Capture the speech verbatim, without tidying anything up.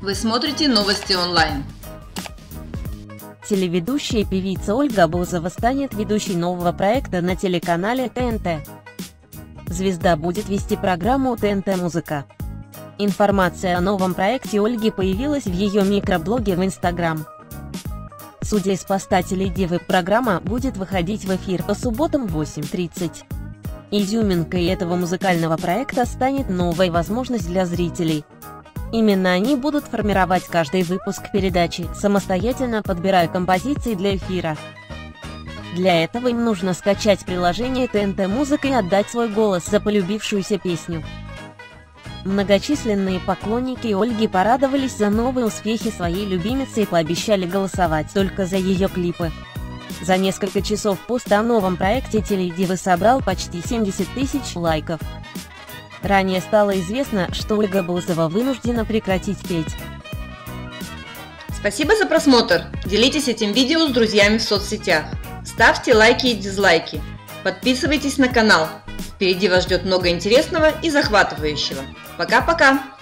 Вы смотрите новости онлайн. Телеведущая и певица Ольга Бузова станет ведущей нового проекта на телеканале Т Н Т. Звезда будет вести программу Т Н Т Музыка. Информация о новом проекте Ольги появилась в ее микроблоге в Инстаграм. Судя из поста теледивы, программа будет выходить в эфир по субботам в восемь тридцать. Изюминкой этого музыкального проекта станет новая возможность для зрителей. Именно они будут формировать каждый выпуск передачи, самостоятельно подбирая композиции для эфира. Для этого им нужно скачать приложение Т Н Т Музыка и отдать свой голос за полюбившуюся песню. Многочисленные поклонники Ольги порадовались за новые успехи своей любимицы и пообещали голосовать только за ее клипы. За несколько часов пост о новом проекте теледивы собрал почти семьдесят тысяч лайков. Ранее стало известно, что Ольга Бузова вынуждена прекратить петь. Спасибо за просмотр. Делитесь этим видео с друзьями в соцсетях. Ставьте лайки и дизлайки. Подписывайтесь на канал. Впереди вас ждет много интересного и захватывающего. Пока-пока!